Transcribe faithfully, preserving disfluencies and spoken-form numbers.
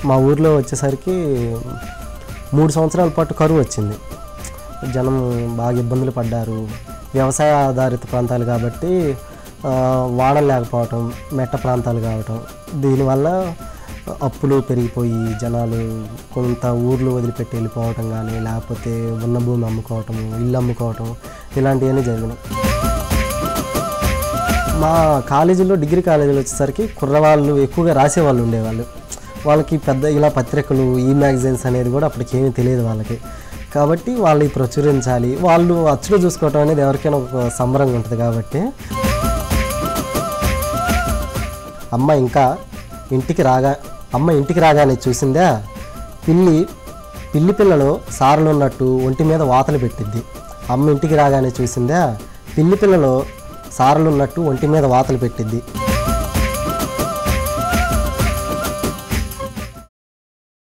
మా ఊర్లో వచ్చేసరికి మూడు సంవత్సరాల పాటు కరువు వచ్చింది. జనం బాగా ఇబ్బందులు పడ్డారు. వ్యవసాయ ఆధారిత ప్రాంతాలు కాబట్టి వానలు లేకపోవటం, మెట్ట ప్రాంతాలు కావటం, దీనివల్ల అప్పులు పెరిగిపోయి జనాలు కొంత ఊర్లు వదిలిపెట్టి వెళ్ళిపోవటం కానీ, లేకపోతే ఉన్న భూమి అమ్ముకోవటం, ఇల్లు అమ్ముకోవటం, ఇలాంటివన్నీ జరిగినాయి. మా కాలేజీలో డిగ్రీ కాలేజీలో వచ్చేసరికి కుర్రవాళ్ళు ఎక్కువగా రాసేవాళ్ళు ఉండేవాళ్ళు. వాళ్ళకి పెద్ద ఇలా పత్రికలు, ఈ మ్యాగజైన్స్ అనేది కూడా అప్పటికి ఏమీ తెలియదు వాళ్ళకి. కాబట్టి వాళ్ళు ప్రచురించాలి, వాళ్ళు అచ్చులో చూసుకోవటం అనేది ఎవరికైనా ఒక సంబరంగా ఉంటుంది. కాబట్టి అమ్మ ఇంకా ఇంటికి రాగా అమ్మ ఇంటికి రాగానే చూసిందా, పిల్లి పిల్లి పిల్లలో సారలు ఉన్నట్టు ఒంటి మీద వాతలు పెట్టిద్ది. అమ్మ ఇంటికి రాగానే చూసిందా, పిల్లి పిల్లలో సారలు ఉన్నట్టు ఒంటి మీద వాతలు పెట్టిద్ది.